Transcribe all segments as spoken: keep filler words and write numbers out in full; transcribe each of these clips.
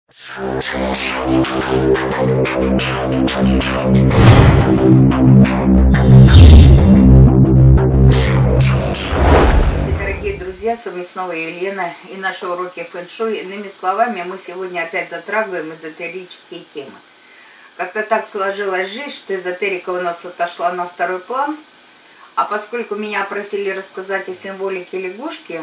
Дорогие друзья, с вами снова Елена и наши уроки фэн-шуй. Иными словами, мы сегодня опять затрагиваем эзотерические темы. Как-то так сложилась жизнь, что эзотерика у нас отошла на второй план. А поскольку меня просили рассказать о символике лягушки,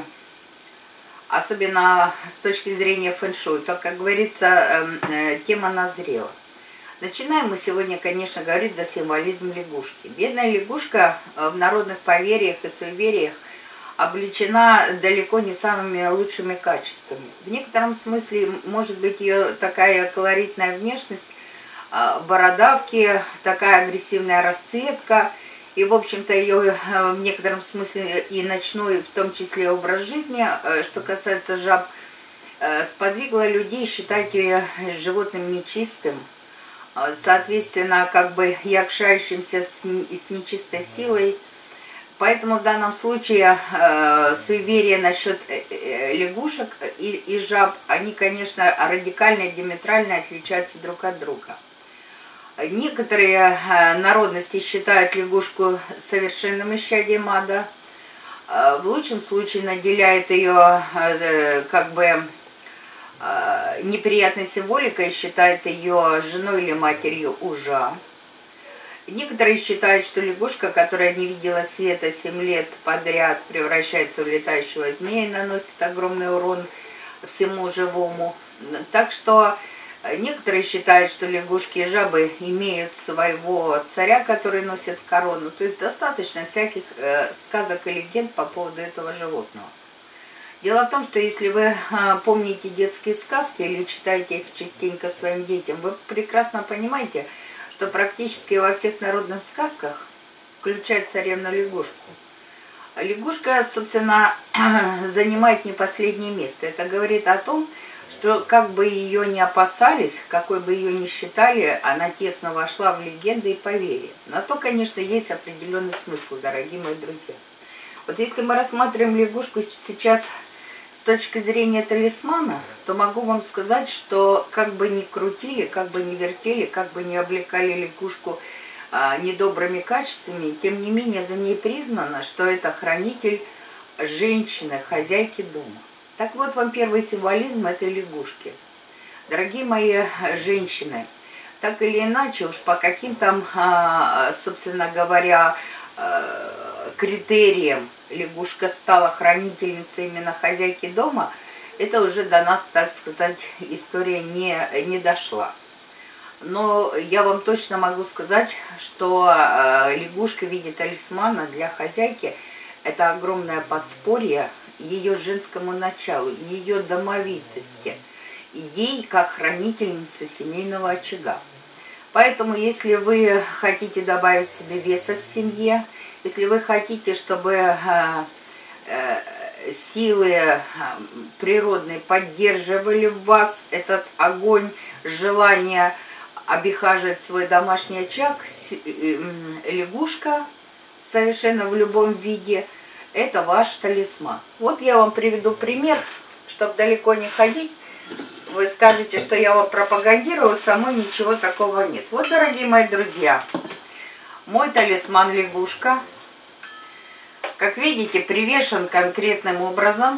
особенно с точки зрения фэн-шуй, то, как говорится, тема назрела. Начинаем мы сегодня, конечно, говорить за символизм лягушки. Бедная лягушка в народных поверьях и суевериях облечена далеко не самыми лучшими качествами. В некотором смысле, может быть, ее такая колоритная внешность, бородавки, такая агрессивная расцветка, и, в общем-то, ее в некотором смысле и ночной, в том числе, образ жизни, что касается жаб, сподвигло людей считать ее животным нечистым, соответственно, как бы якшающимся с нечистой силой. Поэтому в данном случае суеверия насчет лягушек и жаб, они, конечно, радикально и диаметрально отличаются друг от друга. Некоторые народности считают лягушку совершенным исчадием ада. В лучшем случае наделяет ее как бы неприятной символикой, считает ее женой или матерью ужа. Некоторые считают, что лягушка, которая не видела света семь лет подряд, превращается в летающего змея и наносит огромный урон всему живому. Так что некоторые считают, что лягушки и жабы имеют своего царя, который носит корону. То есть достаточно всяких э, сказок и легенд по поводу этого животного. Дело в том, что если вы э, помните детские сказки или читаете их частенько своим детям, вы прекрасно понимаете, что практически во всех народных сказках, включая царевну лягушку, лягушка, собственно, занимает не последнее место. Это говорит о том, что как бы ее ни опасались, какой бы ее ни считали, она тесно вошла в легенды и поверья. На то, конечно, есть определенный смысл, дорогие мои друзья. Вот если мы рассматриваем лягушку сейчас с точки зрения талисмана, то могу вам сказать, что как бы ни крутили, как бы ни вертели, как бы ни облекали лягушку а, недобрыми качествами, тем не менее за ней признано, что это хранитель женщины, хозяйки дома. Так вот вам первый символизм этой лягушки. Дорогие мои женщины, так или иначе, уж по каким-то, собственно говоря, критериям лягушка стала хранительницей именно хозяйки дома, это уже до нас, так сказать, история не, не дошла. Но я вам точно могу сказать, что лягушка в виде талисмана для хозяйки – это огромное подспорье ее женскому началу, ее домовитости, ей как хранительнице семейного очага. Поэтому, если вы хотите добавить себе веса в семье, если вы хотите, чтобы э, э, силы э, природные поддерживали в вас этот огонь, желание обихаживать свой домашний очаг, э, э, лягушка совершенно в любом виде – это ваш талисман. Вот я вам приведу пример, чтобы далеко не ходить. Вы скажете, что я вам пропагандирую, самой ничего такого нет. Вот, дорогие мои друзья, мой талисман лягушка, как видите, привешен конкретным образом.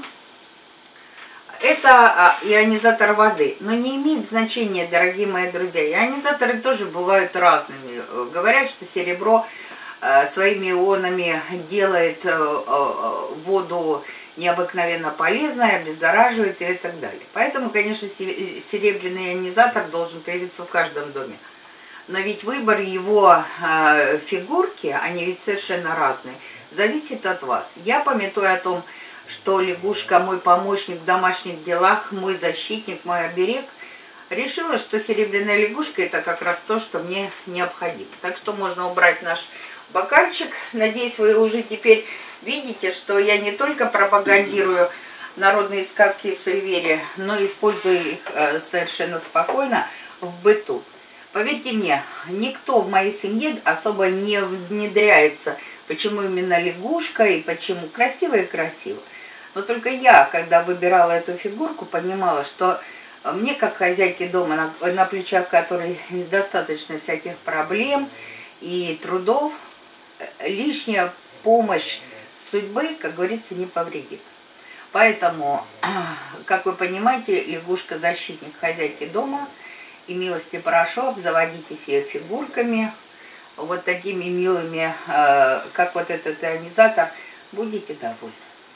Это ионизатор воды, но не имеет значения, дорогие мои друзья. Ионизаторы тоже бывают разными. Говорят, что серебро своими ионами делает воду необыкновенно полезной, обеззараживает и так далее. Поэтому, конечно, серебряный ионизатор должен появиться в каждом доме. Но ведь выбор его фигурки, они ведь совершенно разные, зависит от вас. Я памятую о том, что лягушка мой помощник в домашних делах, мой защитник, мой оберег, решила, что серебряная лягушка это как раз то, что мне необходимо. Так что можно убрать наш бокальчик. Надеюсь, вы уже теперь видите, что я не только пропагандирую народные сказки и суеверия, но использую их совершенно спокойно в быту. Поверьте мне, никто в моей семье особо не внедряется, почему именно лягушка и почему красиво и красиво. Но только я, когда выбирала эту фигурку, понимала, что Мне, как хозяйке дома, на, на плечах которой достаточно всяких проблем и трудов, лишняя помощь судьбы, как говорится, не повредит. Поэтому, как вы понимаете, лягушка защитник хозяйки дома. И милости прошу, обзаводитесь ее фигурками, вот такими милыми, как вот этот ионизатор, будете довольны.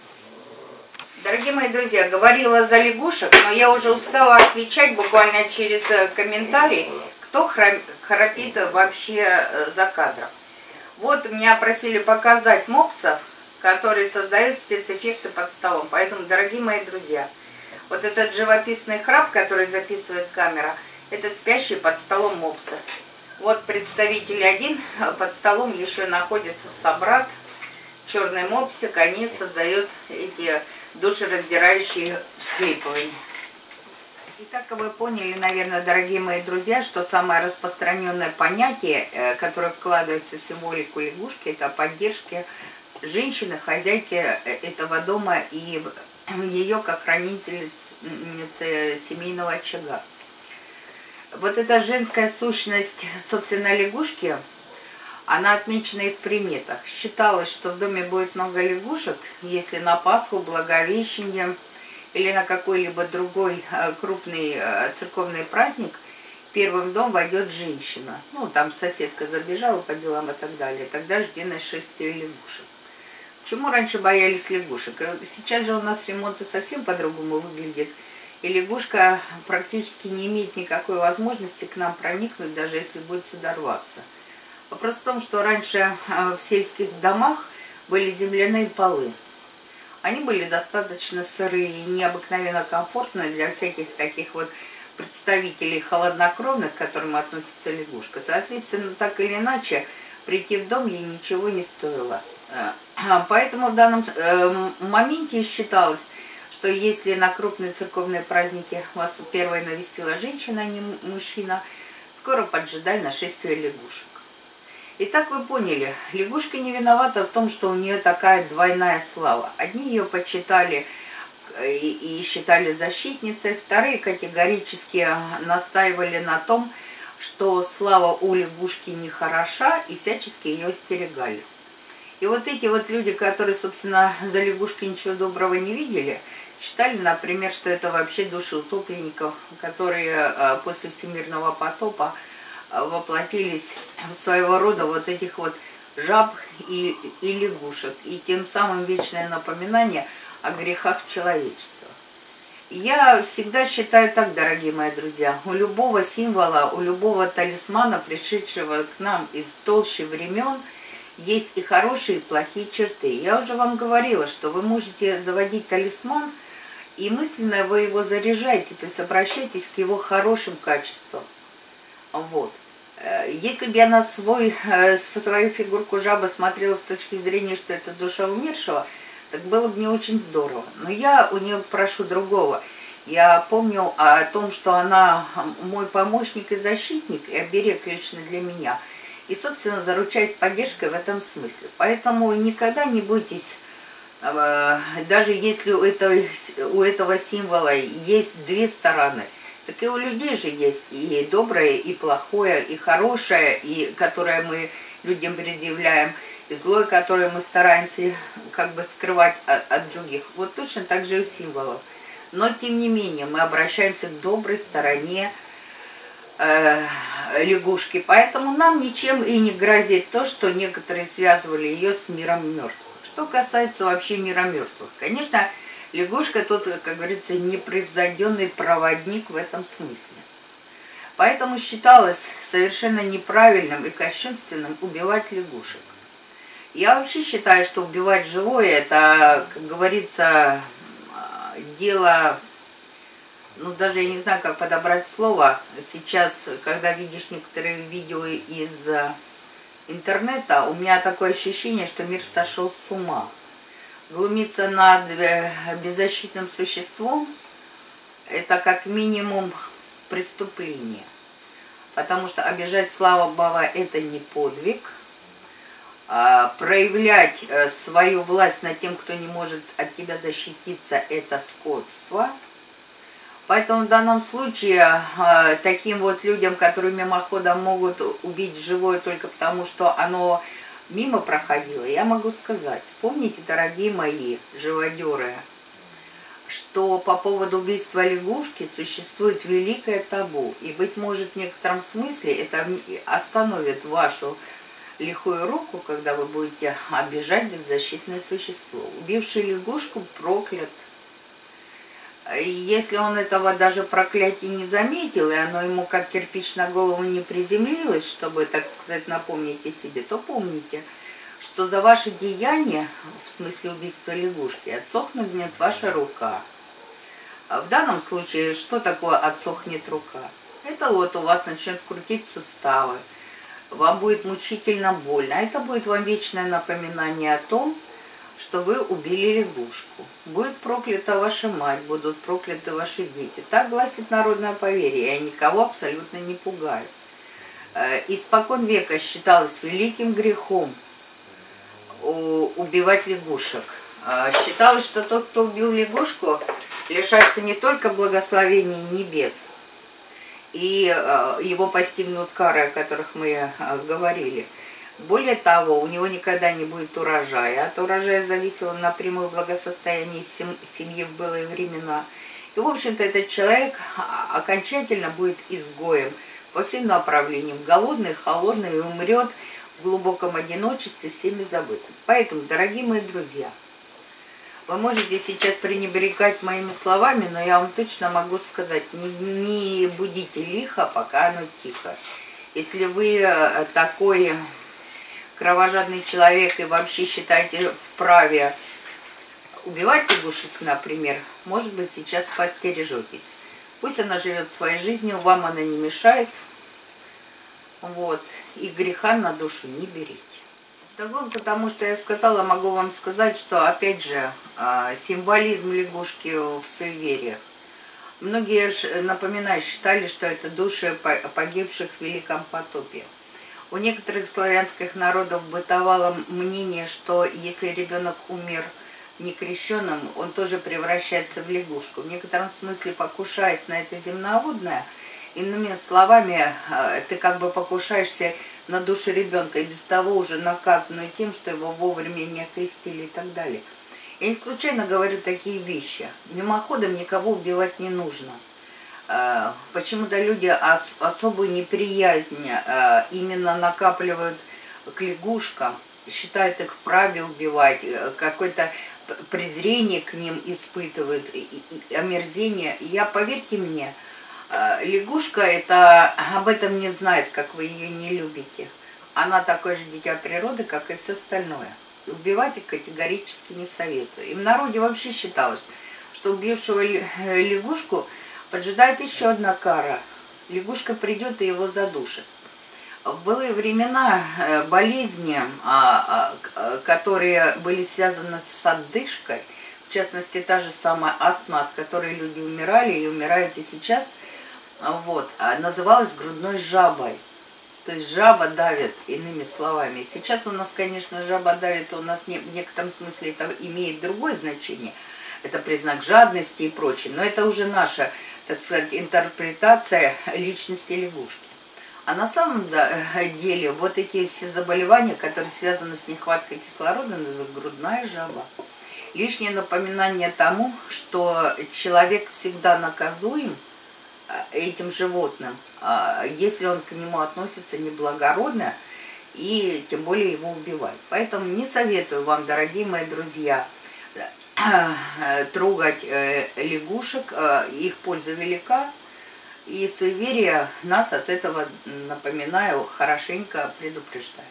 Дорогие мои друзья, говорила за лягушек, но я уже устала отвечать буквально через комментарий, кто храпит вообще за кадром. Вот меня просили показать мопсов, которые создают спецэффекты под столом. Поэтому, дорогие мои друзья, вот этот живописный храп, который записывает камера, это спящий под столом мопсы. Вот представитель один, под столом еще находится собрат, черный мопсик, они создают эти душераздирающие всхлипывания. Итак, вы поняли, наверное, дорогие мои друзья, что самое распространенное понятие, которое вкладывается в символику лягушки, это поддержка женщины, хозяйки этого дома и ее как хранительницы семейного очага. Вот эта женская сущность, собственно, лягушки, она отмечена и в приметах. Считалось, что в доме будет много лягушек, если на Пасху, Благовещение или на какой-либо другой крупный церковный праздник первым в дом войдет женщина. Ну, там соседка забежала по делам и так далее. Тогда жди нашествия лягушек. Почему раньше боялись лягушек? Сейчас же у нас ремонт совсем по-другому выглядит. И лягушка практически не имеет никакой возможности к нам проникнуть, даже если будет сюда рваться. Вопрос в том, что раньше в сельских домах были земляные полы. Они были достаточно сырые и необыкновенно комфортные для всяких таких вот представителей холоднокровных, к которым относится лягушка. Соответственно, так или иначе, прийти в дом ей ничего не стоило. Поэтому в данном моменте считалось, что если на крупные церковные праздники вас первой навестила женщина, а не мужчина, скоро поджидай нашествие лягушек. Итак, вы поняли, лягушка не виновата в том, что у нее такая двойная слава. Одни ее почитали и, и считали защитницей, вторые категорически настаивали на том, что слава у лягушки нехороша, и всячески ее остерегались. И вот эти вот люди, которые, собственно, за лягушкой ничего доброго не видели, считали, например, что это вообще души утопленников, которые после всемирного потопа воплотились в своего рода вот этих вот жаб и, и лягушек, и тем самым вечное напоминание о грехах человечества. Я всегда считаю так, дорогие мои друзья, у любого символа, у любого талисмана, пришедшего к нам из толщи времен, есть и хорошие, и плохие черты. Я уже вам говорила, что вы можете заводить талисман, и мысленно вы его заряжаете, то есть обращайтесь к его хорошим качествам. Вот. Если бы я на свой, свою фигурку жабы смотрела с точки зрения, что это душа умершего, так было бы не очень здорово. Но я у нее прошу другого. Я помню о том, что она мой помощник и защитник, и оберег лично для меня. И, собственно, заручаюсь поддержкой в этом смысле. Поэтому никогда не бойтесь, даже если у этого, у этого символа есть две стороны, так и у людей же есть и доброе, и плохое, и хорошее, и которое мы людям предъявляем, и злое, которое мы стараемся как бы скрывать от, от других. Вот точно так же и у символов. Но, тем не менее, мы обращаемся к доброй стороне э, лягушки. Поэтому нам ничем и не грозит то, что некоторые связывали ее с миром мертвых. Что касается вообще мира мертвых, конечно, лягушка тут, как говорится, непревзойденный проводник в этом смысле. Поэтому считалось совершенно неправильным и кощунственным убивать лягушек. Я вообще считаю, что убивать живое, это, как говорится, дело, ну даже я не знаю, как подобрать слово. Сейчас, когда видишь некоторые видео из интернета, у меня такое ощущение, что мир сошел с ума. Глумиться над беззащитным существом – это как минимум преступление. Потому что обижать слава Бога – это не подвиг. А проявлять свою власть над тем, кто не может от тебя защититься – это скотство. Поэтому в данном случае э, таким вот людям, которые мимоходом могут убить живое только потому, что оно мимо проходило, я могу сказать, помните, дорогие мои живодеры, что по поводу убийства лягушки существует великое табу. И, быть может, в некотором смысле это остановит вашу лихую руку, когда вы будете обижать беззащитное существо. Убивший лягушку проклят. И если он этого даже проклятия не заметил, и оно ему как кирпич на голову не приземлилось, чтобы, так сказать, напомнить о себе, то помните, что за ваше деяние, в смысле убийства лягушки, отсохнет ваша рука. В данном случае, что такое отсохнет рука? Это вот у вас начнет крутить суставы, вам будет мучительно больно. А это будет вам вечное напоминание о том, что вы убили лягушку. Будет проклята ваша мать, будут прокляты ваши дети. Так гласит народное поверье, я никого абсолютно не пугаю. Испокон века считалось великим грехом убивать лягушек. Считалось, что тот, кто убил лягушку, лишается не только благословений небес, и его постигнут кары, о которых мы говорили. Более того, у него никогда не будет урожая. От урожая зависело напрямую благосостояние семьи в былые времена. И, в общем-то, этот человек окончательно будет изгоем по всем направлениям. Голодный, холодный, и умрет в глубоком одиночестве, всеми забытым. Поэтому, дорогие мои друзья, вы можете сейчас пренебрегать моими словами, но я вам точно могу сказать, не, не будите лихо, пока оно тихо. Если вы такой кровожадный человек и вообще считаете вправе убивать лягушек, например, может быть, сейчас постережетесь. Пусть она живет своей жизнью, вам она не мешает. Вот. И греха на душу не берите. Вдогонку, потому что я сказала, могу вам сказать, что, опять же, символизм лягушки в суевериях. Многие, напоминаю, считали, что это души погибших в Великом потопе. У некоторых славянских народов бытовало мнение, что если ребенок умер некрещенным, он тоже превращается в лягушку. В некотором смысле, покушаясь на это земноводное, иными словами, ты как бы покушаешься на душу ребенка, и без того уже наказанную тем, что его вовремя не окрестили и так далее. Я не случайно говорю такие вещи. Мимоходом никого убивать не нужно. Почему-то люди ос особую неприязнь именно накапливают к лягушкам, считают их вправе убивать, какое-то презрение к ним испытывают, и, и, омерзение. Я, поверьте мне, лягушка это об этом не знает, как вы ее не любите. Она такое же дитя природы, как и все остальное. Убивать их категорически не советую. И в народе вообще считалось, что убившего лягушку поджидает еще одна кара. Лягушка придет и его задушит. В былые времена болезни, которые были связаны с отдышкой, в частности, та же самая астма, от которой люди умирали и умирают и сейчас, вот, называлась грудной жабой. То есть жаба давит, иными словами. Сейчас у нас, конечно, жаба давит, у нас не, в некотором смысле это имеет другое значение. Это признак жадности и прочее. Но это уже наша, так сказать, интерпретация личности лягушки. А на самом деле вот эти все заболевания, которые связаны с нехваткой кислорода, называют грудная жаба. Лишнее напоминание тому, что человек всегда наказуем этим животным, если он к нему относится неблагородно, и тем более его убивать. Поэтому не советую вам, дорогие мои друзья, трогать лягушек, их польза велика, и суеверия нас от этого, напоминаю, хорошенько предупреждают.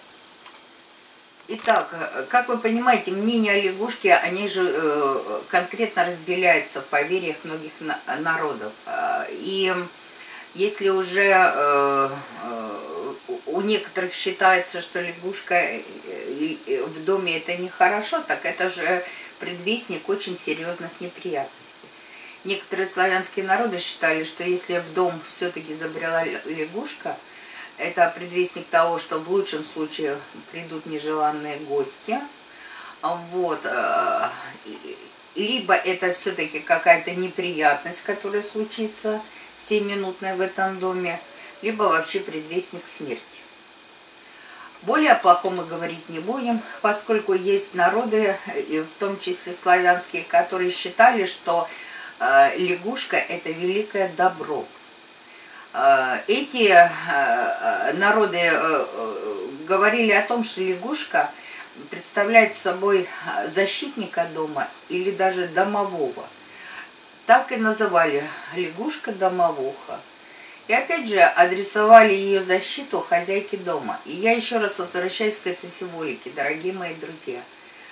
Итак, как вы понимаете, мнение о лягушке, они же э, конкретно разделяются в поверьях многих на народов. И если уже э, у некоторых считается, что лягушка в доме это нехорошо, так это же предвестник очень серьезных неприятностей. Некоторые славянские народы считали, что если в дом все-таки забрела лягушка, это предвестник того, что в лучшем случае придут нежеланные гости. Вот. либо это все-таки какая-то неприятность, которая случится семиминутная в этом доме, либо вообще предвестник смерти. Более о плохом мы говорить не будем, поскольку есть народы, в том числе славянские, которые считали, что э, лягушка – это великое добро. Э, эти э, народы э, говорили о том, что лягушка представляет собой защитника дома или даже домового. Так и называли лягушка-домовуха. И опять же адресовали ее защиту хозяйке дома. И я еще раз возвращаюсь к этой символике, дорогие мои друзья.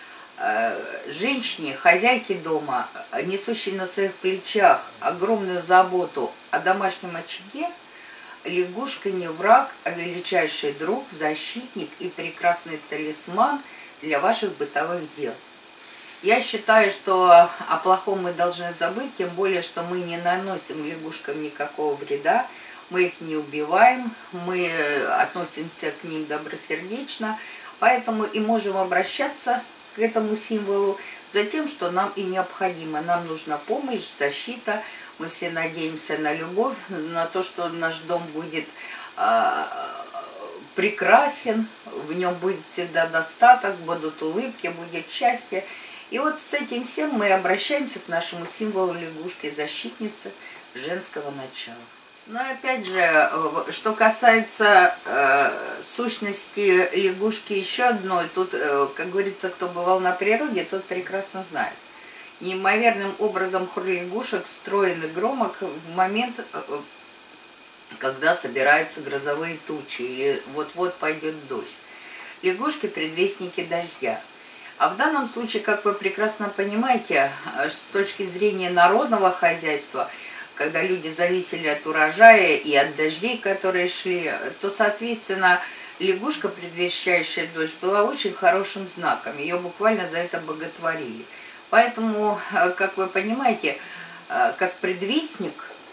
Женщине, хозяйке дома, несущей на своих плечах огромную заботу о домашнем очаге, лягушка не враг, а величайший друг, защитник и прекрасный талисман для ваших бытовых дел. Я считаю, что о плохом мы должны забыть, тем более, что мы не наносим лягушкам никакого вреда, мы их не убиваем, мы относимся к ним добросердечно, поэтому и можем обращаться к этому символу за тем, что нам и необходимо. Нам нужна помощь, защита, мы все надеемся на любовь, на то, что наш дом будет э, прекрасен, в нем будет всегда достаток, будут улыбки, будет счастье. И вот с этим всем мы обращаемся к нашему символу лягушки, защитницы женского начала. Но опять же, что касается э, сущности лягушки еще одной, тут, э, как говорится, кто бывал на природе, тот прекрасно знает. Неимоверным образом хор лягушек строен и громок в момент, э, когда собираются грозовые тучи или вот-вот пойдет дождь. Лягушки – предвестники дождя. А в данном случае, как вы прекрасно понимаете, с точки зрения народного хозяйства, когда люди зависели от урожая и от дождей, которые шли, то, соответственно, лягушка, предвещающая дождь, была очень хорошим знаком. Ее буквально за это боготворили. Поэтому, как вы понимаете, как предвестник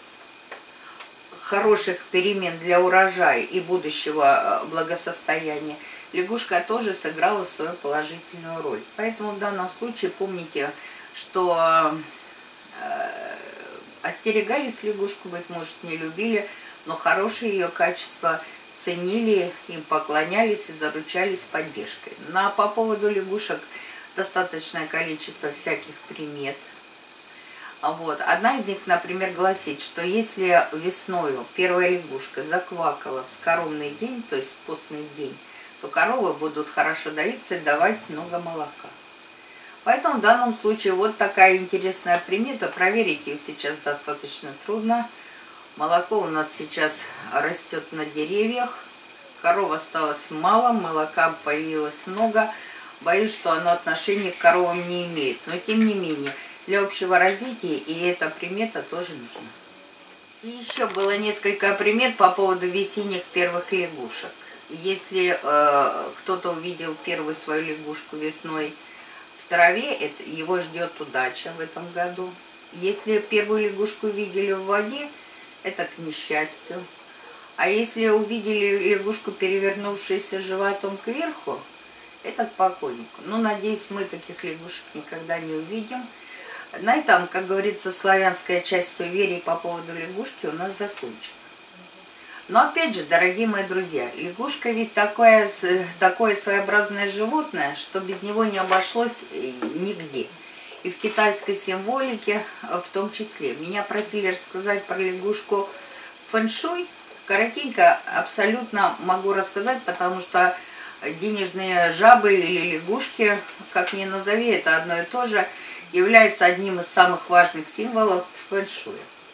хороших перемен для урожая и будущего благосостояния, лягушка тоже сыграла свою положительную роль. Поэтому в данном случае помните, что э, остерегались лягушку, быть может, не любили, но хорошие ее качества ценили, им поклонялись и заручались поддержкой. На, по поводу лягушек достаточное количество всяких примет. Вот. Одна из них, например, гласит, что если весною первая лягушка заквакала в скоромный день, то есть в постный день, то коровы будут хорошо доиться и давать много молока. Поэтому в данном случае вот такая интересная примета. Проверить ее сейчас достаточно трудно. Молоко у нас сейчас растет на деревьях. Коров осталось мало, молока появилось много. Боюсь, что оно отношения к коровам не имеет. Но тем не менее, для общего развития и эта примета тоже нужна. И еще было несколько примет по поводу весенних первых лягушек. Если э, кто-то увидел первую свою лягушку весной в траве, это, его ждет удача в этом году. Если первую лягушку видели в воде, это к несчастью. А если увидели лягушку, перевернувшуюся животом кверху, это к покойнику. Ну, надеюсь, мы таких лягушек никогда не увидим. На этом, как говорится, славянская часть суеверий по поводу лягушки у нас закончена. Но опять же, дорогие мои друзья, лягушка ведь такое, такое своеобразное животное, что без него не обошлось нигде. И в китайской символике в том числе. Меня просили рассказать про лягушку фэншуй. Коротенько абсолютно могу рассказать, потому что денежные жабы или лягушки, как ни назови, это одно и то же, являются одним из самых важных символов фэншуя.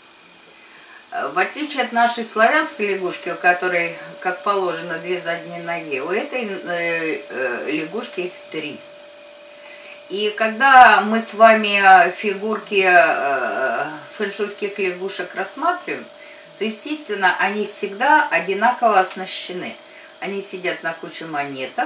В отличие от нашей славянской лягушки, у которой, как положено, две задние ноги, у этой э, э, лягушки их три. И когда мы с вами фигурки э, фэншуйских лягушек рассматриваем, то, естественно, они всегда одинаково оснащены. Они сидят на куче монеток,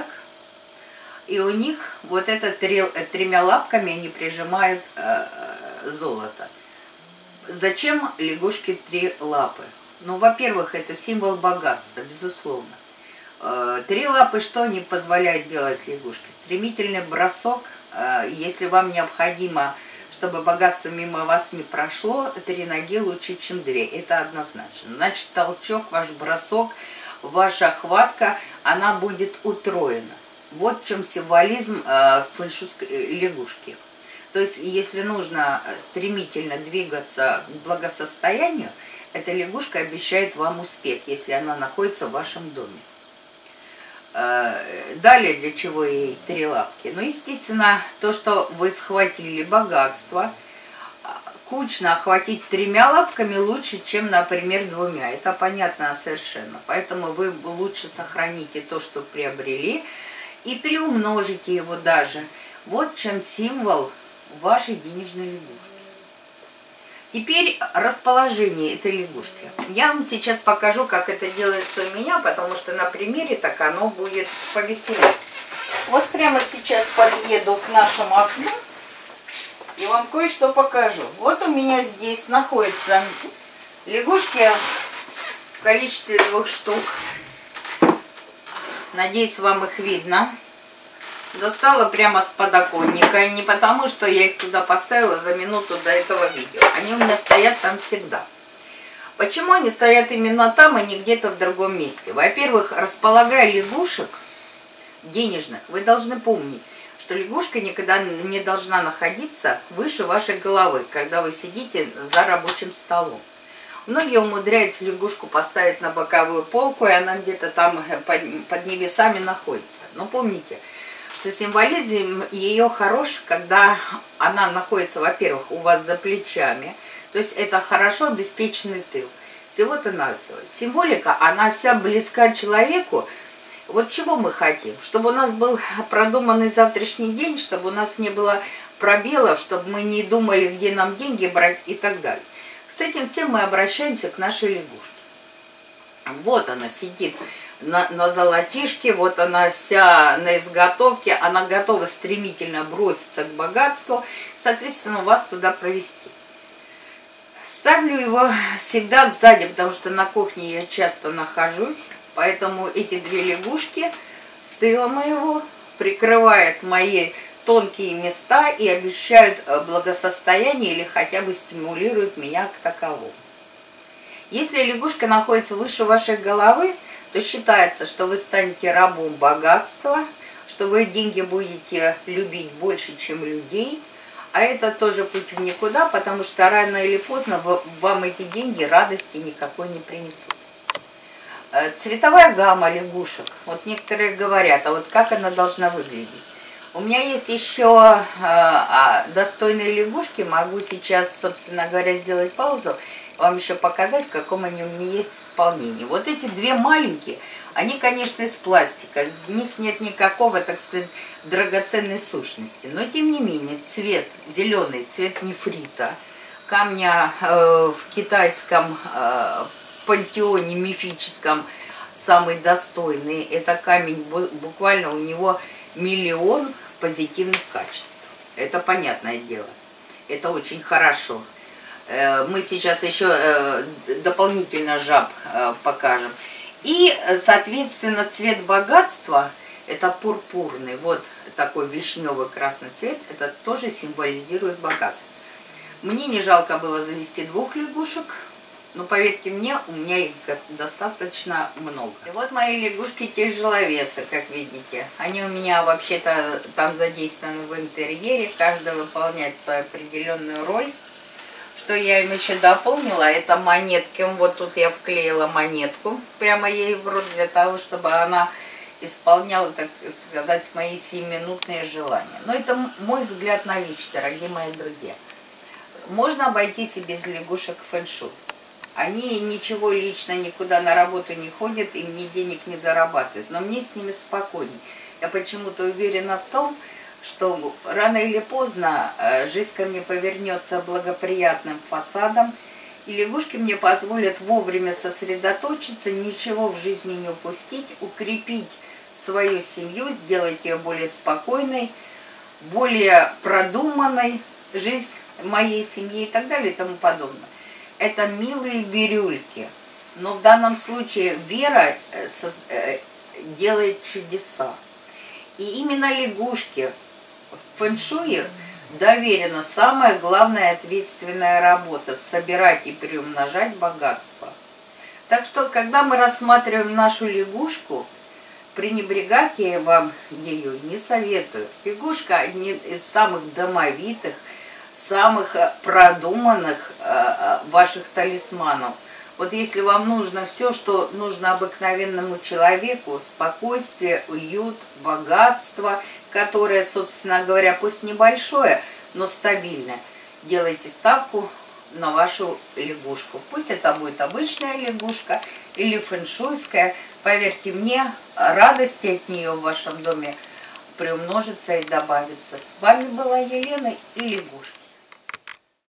и у них вот это три, тремя лапками они прижимают э, золото. Зачем лягушке три лапы? Ну, во-первых, это символ богатства, безусловно. Э, три лапы что они позволяют делать лягушке? Стремительный бросок, э, если вам необходимо, чтобы богатство мимо вас не прошло, три ноги лучше, чем две. Это однозначно. Значит, толчок, ваш бросок, ваша хватка, она будет утроена. Вот в чем символизм э, фэншуйской лягушки. То есть, если нужно стремительно двигаться к благосостоянию, эта лягушка обещает вам успех, если она находится в вашем доме. Далее, для чего ей три лапки? Ну, естественно, то, что вы схватили богатство, кучно охватить тремя лапками лучше, чем, например, двумя. Это понятно совершенно. Поэтому вы лучше сохраните то, что приобрели, и приумножите его даже. Вот в чем символ вашей денежной лягушки. Теперь расположение этой лягушки. Я вам сейчас покажу, как это делается у меня, потому что на примере так оно будет повеселее. Вот прямо сейчас подъеду к нашему окну и вам кое-что покажу. Вот у меня здесь находятся лягушки в количестве двух штук. Надеюсь, вам их видно. Достала прямо с подоконника, и не потому, что я их туда поставила за минуту до этого видео. Они у меня стоят там всегда. Почему они стоят именно там, а не где-то в другом месте? Во-первых, располагая лягушек денежных, вы должны помнить, что лягушка никогда не должна находиться выше вашей головы, когда вы сидите за рабочим столом. Многие умудряются лягушку поставить на боковую полку, и она где-то там под, под небесами находится. Но помните, что символизм ее хорош, когда она находится, во-первых, у вас за плечами, то есть это хорошо обеспеченный тыл. Всего-то навсего. Символика, она вся близка человеку. Вот чего мы хотим? Чтобы у нас был продуманный завтрашний день, чтобы у нас не было пробелов, чтобы мы не думали, где нам деньги брать и так далее. С этим всем мы обращаемся к нашей лягушке. Вот она сидит на, на золотишке, вот она вся на изготовке, она готова стремительно броситься к богатству, соответственно, вас туда провести. Ставлю его всегда сзади, потому что на кухне я часто нахожусь, поэтому эти две лягушки с тыла моего прикрывают мои тонкие места и обещают благосостояние или хотя бы стимулируют меня к таковому. Если лягушка находится выше вашей головы, то считается, что вы станете рабом богатства, что вы деньги будете любить больше, чем людей, а это тоже путь в никуда, потому что рано или поздно вам эти деньги радости никакой не принесут. Цветовая гамма лягушек. Вот некоторые говорят, а вот как она должна выглядеть? У меня есть еще э, достойные лягушки, могу сейчас, собственно говоря, сделать паузу, вам еще показать, в каком они у меня есть исполнении. Вот эти две маленькие, они, конечно, из пластика, в них нет никакого, так сказать, драгоценной сущности, но тем не менее цвет зеленый, цвет нефрита, камня э, в китайском э, пантеоне мифическом самый достойный, это камень, буквально у него миллион позитивных качеств. Это понятное дело. Это очень хорошо. Мы сейчас еще дополнительно жаб покажем. И, соответственно, цвет богатства, это пурпурный, вот такой вишневый красный цвет, это тоже символизирует богатство. Мне не жалко было завести двух лягушек, но поверьте мне, у меня их достаточно много. И вот мои лягушки тяжеловесы, как видите. Они у меня вообще-то там задействованы в интерьере, каждый выполняет свою определенную роль. Что я им еще дополнила, это монетки. Вот тут я вклеила монетку прямо ей в рот, для того, чтобы она исполняла, так сказать, мои семиминутные желания. Но это мой взгляд на вещи, дорогие мои друзья. Можно обойтись и без лягушек фэн-шуй. Они ничего лично никуда на работу не ходят, и мне денег не зарабатывают. Но мне с ними спокойней. Я почему-то уверена в том, что рано или поздно жизнь ко мне повернется благоприятным фасадом, и лягушки мне позволят вовремя сосредоточиться, ничего в жизни не упустить, укрепить свою семью, сделать ее более спокойной, более продуманной, жизнь моей семьи и так далее и тому подобное. Это милые бирюльки, но в данном случае вера делает чудеса. И именно лягушки в фэн-шуе доверена самая главная ответственная работа – собирать и приумножать богатство. Так что, когда мы рассматриваем нашу лягушку, пренебрегать я вам ее не советую. Лягушка – один из самых домовитых, самых продуманных э, ваших талисманов. Вот если вам нужно все, что нужно обыкновенному человеку, спокойствие, уют, богатство, которое, собственно говоря, пусть небольшое, но стабильное, делайте ставку на вашу лягушку. Пусть это будет обычная лягушка или фэншуйская. Поверьте мне, радости от нее в вашем доме приумножится и добавится. С вами была Елена и лягушки.